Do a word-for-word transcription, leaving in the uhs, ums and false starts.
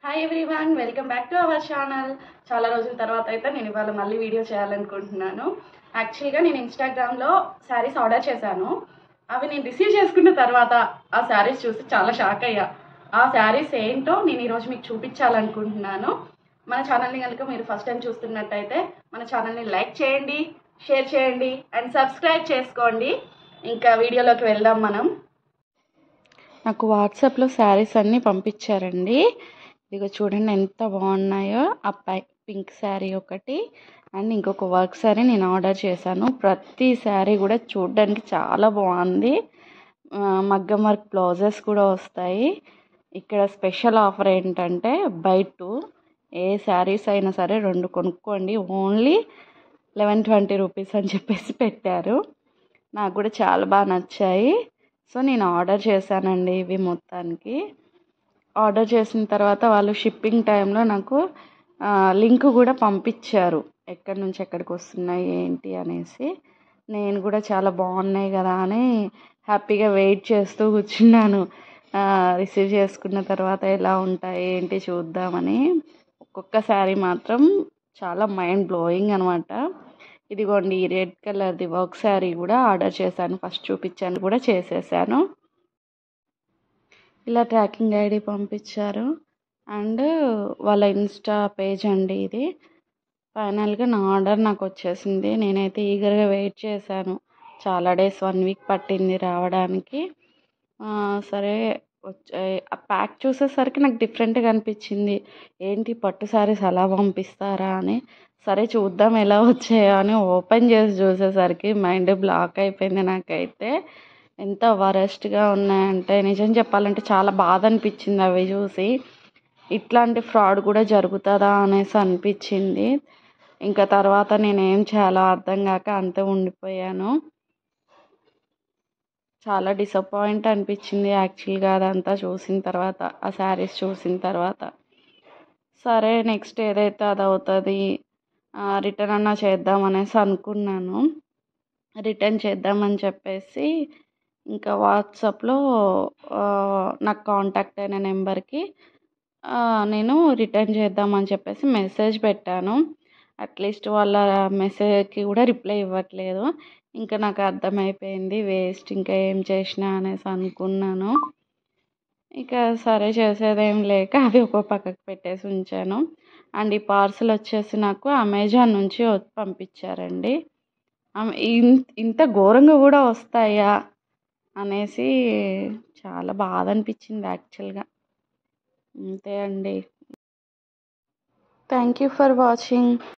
Hi everyone, welcome back to our channel. చాలా రోజుల తర్వాత అయితే నేను ఇవాళ మళ్ళీ వీడియో చేయాలనుకుంటున్నాను. యాక్చువల్గా నేను ఇన్స్టాగ్రామ్లో శారీస్ ఆర్డర్ చేశాను. అవి నేను రిసీవ్ చేసుకున్న తర్వాత ఆ శారీస్ చూసి చాలా షాక్ అయ్యా. ఆ శారీస్ ఏంటో నేను ఈరోజు మీకు చూపించాలనుకుంటున్నాను. మన ఛానల్ని కనుక మీరు ఫస్ట్ టైం చూస్తున్నట్టయితే మన ఛానల్ని లైక్ చేయండి, షేర్ చేయండి అండ్ సబ్స్క్రైబ్ చేసుకోండి. ఇంకా వీడియోలోకి వెళ్దాం మనం. నాకు వాట్సాప్లో శారీస్ అన్నీ పంపించారండి. ఇదిగో చూడండి ఎంత బాగున్నాయో. ఆ పై పింక్ శారీ ఒకటి అండ్ ఇంకొక వర్క్ శారీ నేను ఆర్డర్ చేశాను. ప్రతి శారీ కూడా చూడడానికి చాలా బాగుంది. మగ్గం వర్క్ బ్లౌజెస్ కూడా వస్తాయి. ఇక్కడ స్పెషల్ ఆఫర్ ఏంటంటే బై టూ ఏ శారీస్ అయినా సరే రెండు కొనుక్కోండి, ఓన్లీ లెవెన్ ట్వంటీ రూపీస్ అని చెప్పేసి పెట్టారు. నాకు కూడా చాలా బాగా నచ్చాయి. సో నేను ఆర్డర్ చేశానండి ఇవి మొత్తానికి. ఆర్డర్ చేసిన తర్వాత వాళ్ళు షిప్పింగ్ టైంలో నాకు లింక్ కూడా పంపించారు, ఎక్కడి నుంచి ఎక్కడికి వస్తున్నాయి ఏంటి అనేసి. నేను కూడా చాలా బాగున్నాయి కదా అని హ్యాపీగా వెయిట్ చేస్తూ కూర్చున్నాను. రిసీవ్ చేసుకున్న తర్వాత ఎలా ఉంటాయి ఏంటి చూద్దామని. ఒక్కొక్క శారీ మాత్రం చాలా మైండ్ బ్లోయింగ్ అనమాట. ఇదిగోండి ఈ రెడ్ కలర్ది వర్క్ శారీ కూడా ఆర్డర్ చేశాను. ఫస్ట్ చూపించాను కూడా చేసేసాను. ఇలా ట్రాకింగ్ ఐడి పంపించారు అండ్ వాళ్ళ ఇన్స్టా పేజ్ అండి ఇది. ఫైనల్గా నా ఆర్డర్ నాకు వచ్చేసింది. నేనైతే ఈగర్గా వెయిట్ చేశాను. చాలా డేస్, వన్ వీక్ పట్టింది రావడానికి. సరే వచ్చే ఆ ప్యాక్ చూసేసరికి నాకు డిఫరెంట్గా అనిపించింది. ఏంటి పట్టు శారీస్ అలా పంపిస్తారా అని. సరే చూద్దాం ఎలా వచ్చాయో అని ఓపెన్ చేసి చూసేసరికి మైండ్ బ్లాక్ అయిపోయింది నాకైతే. ఎంత వరస్ట్గా ఉన్నాయంటే నిజం చెప్పాలంటే చాలా బాధ అనిపించింది అవి చూసి. ఇట్లాంటి ఫ్రాడ్ కూడా జరుగుతుందా అనేసి అనిపించింది. ఇంకా తర్వాత నేనేం చేయాలో అర్థం కాక అంతే ఉండిపోయాను. చాలా డిసప్పాయింట్ అనిపించింది యాక్చువల్గా అదంతా చూసిన తర్వాత, ఆ శారీస్ చూసిన తర్వాత. సరే నెక్స్ట్ ఏదైతే అది అవుతుంది, రిటర్న్ అన్నా చేద్దాం అనేసి అనుకున్నాను. రిటర్న్ చేద్దామని చెప్పేసి ఇంకా వాట్సాప్లో నాకు కాంటాక్ట్ అయిన నెంబర్కి నేను రిటర్న్ చేద్దామని చెప్పేసి మెసేజ్ పెట్టాను. అట్లీస్ట్ వాళ్ళ మెసేజ్కి కూడా రిప్లై ఇవ్వట్లేదు. ఇంకా నాకు అర్థమైపోయింది వేస్ట్, ఇంకా ఏం చేసినా అనేసి అనుకున్నాను. ఇక సరే చేసేదేం లేక అవి ఒక పక్కకు పెట్టేసి ఉంచాను. అండ్ ఈ పార్సల్ వచ్చేసి నాకు అమెజాన్ నుంచి పంపించారండి. ఇంత ఘోరంగా కూడా వస్తాయా అనేసి చాలా బాధ అనిపించింది యాక్చువల్గా. అంతే అండి. Thank you for watching.